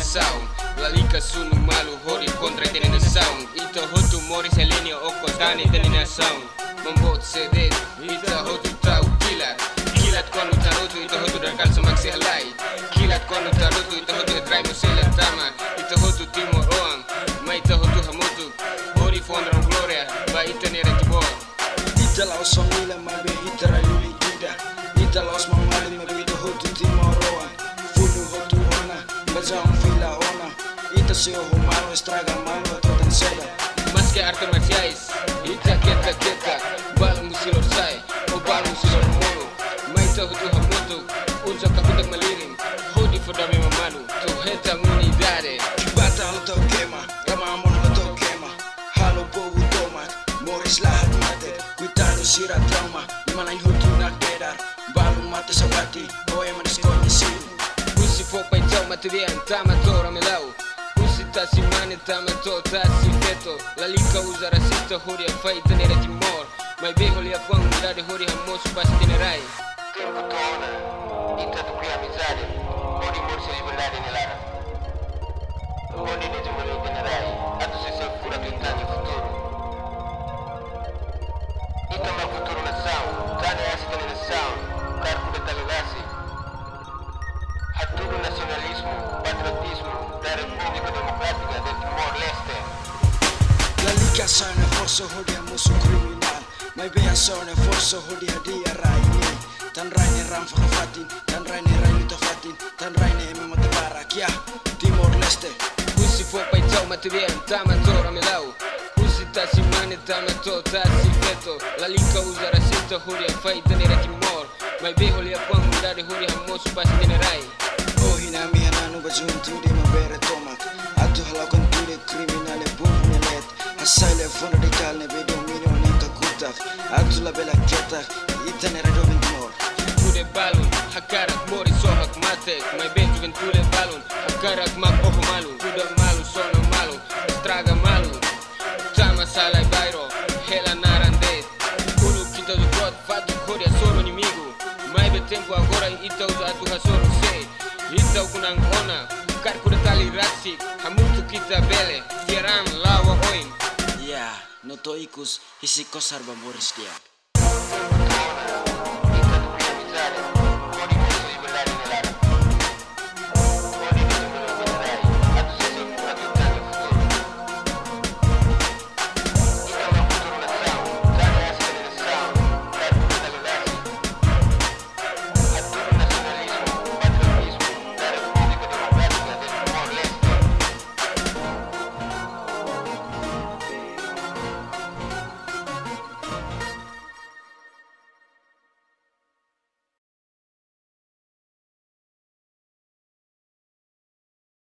sound. Lalika sunu malu hori kontra tenina sound. Ito hotu mori selinio oko tani tenina sound. Membuat sedet, ita hotu tau kilat. Kilat kono tarutu, ita hotu darkal semaksi halai. Kilat kono tarutu, ita hotu etrai musela tama. Ita hotu timor oang, ma ita hotu hamutu. Hori fondra gloria, ba ita nera tibor. Ita laos songila mabe ita rayuli gida. Ita laos mamali mabe ita hotu timor oang. Funu hotu ona, bazang fila ona. Ita seo humano estraga malo atotan seda. Mas que arte marciais, ita keta bal musilor sai, o bal musilor mono. Maita hutu hamutu, usa kakutak malirim. Hodi fodami mamalu, tu heta munidade. Bata hoto kema, rama mono hoto kema. Halo bobu tomat, moris lahat mate. Kuitado sira trauma, imanain hutu nakdedar. Balu mate sabati, oe manis konyi siru. Usi fopai tau materian, tama tora melau. Tasi mane tama to tasi feto. Lalika usa racista hori a fai tenere timor. Mai beho li afang mirade hori hamosu pas tenerai. Tempo tona, ita tu cria amizade. Hori morse liberdade nelara. Hori ne jumali tenerai. Atu se fura tu intani futuro. Ita ma futuro na sound. Tane asi tenere sound. Karku de talagasi. Haturo nacionalismo, patriotismo da República Democrática del Timor-Leste. Lalika sana forso hodi a musuh kriminal. Mai bea sana forso hodi hadia raini. Tan raine ram fakafatin, tan raine raini tafatin, tan raine memate barak ya Timor-Leste. Usi fopai tau materian, tama tora melau. Usi tasi mane tama to tasi feto. Lalika usa racista hori a fai tenere timor. Mai beho li afang mirade hori hamosu pas tenerai. Oh hinami hananu bajuntude mabere tomat. Atu halakan tude kriminale bumbu net. Hasaile fono de kalne bedo minyo neka kutak. Atu la bela ketak, itane radovin timor. Tude balon, hakarak mori sohak matek. Mai beju ven tude balon, hakarak mak oho malu. Tude malu sono malu, estraga malu. Tama salai bairo, hela narandet. Ulu kita do god, fatu korea soro inimigo. Mai be tempo agora ita usa atu hasoro se. Ita kunang ona, karku de tali rasik. Hamutu kita bele, tiaran lawa oin. Ya, noto ikus hisikos harba boris dia.